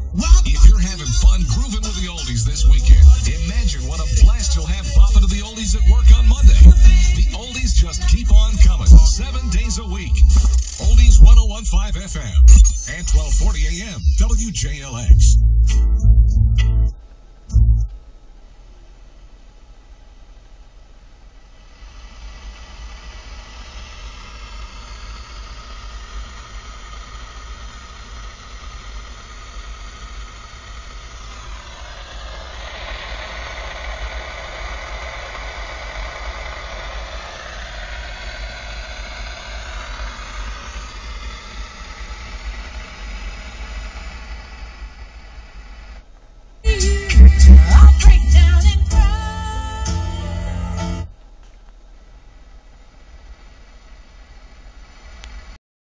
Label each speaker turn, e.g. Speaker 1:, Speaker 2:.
Speaker 1: If you're having fun grooving with the oldies this weekend, imagine what a blast you'll have bopping to the oldies at work on Monday. The oldies just keep on coming, 7 days a week. Oldies 101.5 FM and 1240 AM WJLX.